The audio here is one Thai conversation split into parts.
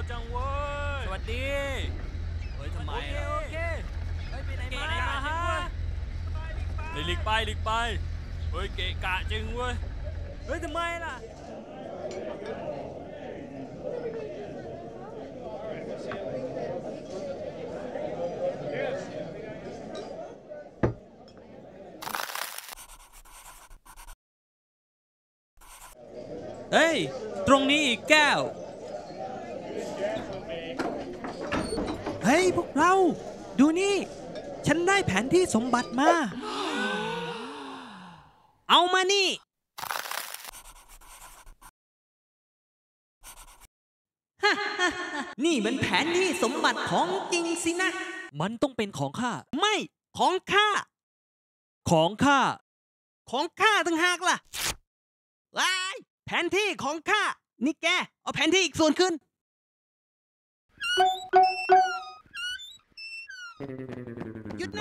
จังเว้ยสวัสดีเฮ้ยทำไมโอเคเฮ้ยไปไหนมาฮะหลีกไปเฮ้ยเกะกะจริงเว้ยเฮ้ยทำไมล่ะเฮ้ยตรงนี้อีกแก้วเฮ้ยพวกเราดูนี่ฉันได้แผนที่สมบัติมาเอามานี่นี่มันแผนที่สมบัติของจริงสินะมันต้องเป็นของข้าไม่ของข้าตั้งหากล่ะว้ายแผนที่ของข้านี่แกเอาแผนที่อีกส่วนขึ้นหยุดนะ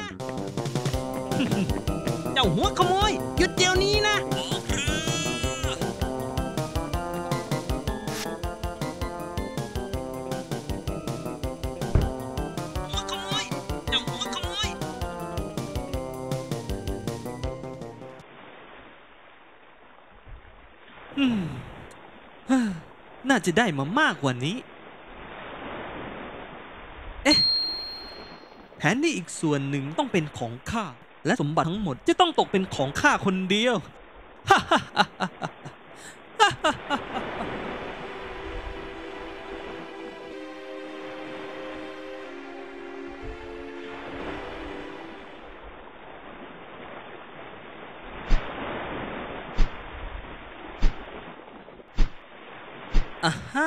เจ้าหัวขโมยหยุดเดี๋ยวนี้นะหัวขโมยเจ้าหัวขโมยน่าจะได้มามากกว่านี้เอ๊ะแผนที่อีกส่วนหนึ่งต้องเป็นของข้าและสมบัติทั้งหมดจะต้องตกเป็นของข้าคนเดียวอ่าฮ่า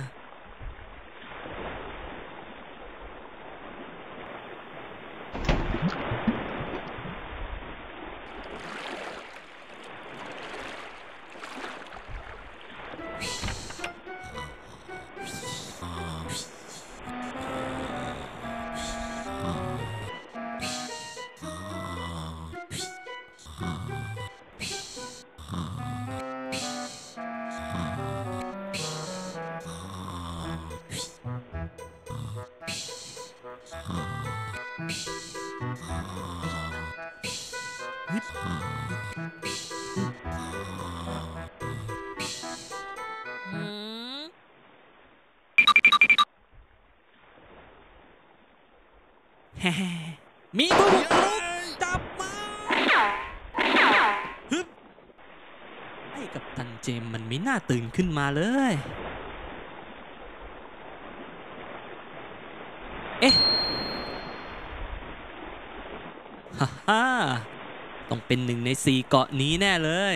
มีผู้บุกรุกจับมาไอ้กับตันเจมมันไม่น่าตื่นขึ้นมาเลยเอ๊ะฮ่าต้องเป็น1 ใน 4เกาะนี้แน่เลย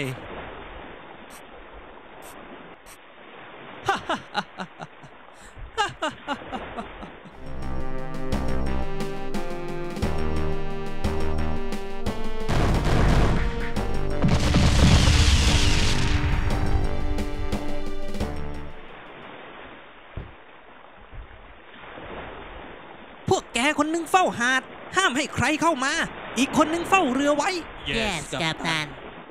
พวกแกคนนึงเฝ้าหาดห้ามให้ใครเข้ามาอีกคนนึงเฝ้าเรือไว้ Yes กัปตัน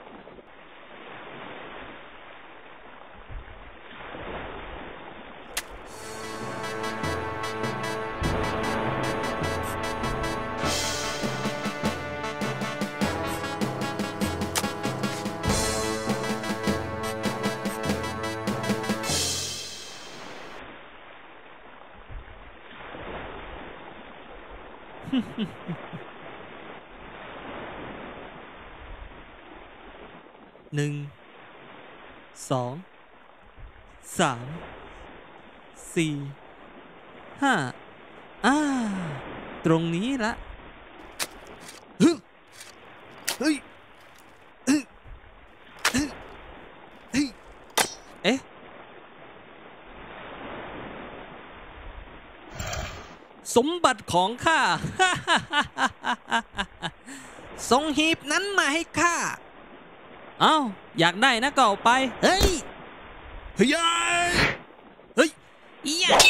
1 2 3 4 5ตรงนี้ละเฮ้ยเอ๊ะสมบัติของข้าส่งหีบนั้นมาให้ข้าอ้าวอยากได้นะก็เอาไปเฮ้ยเฮ้ยเฮ้ยอย่า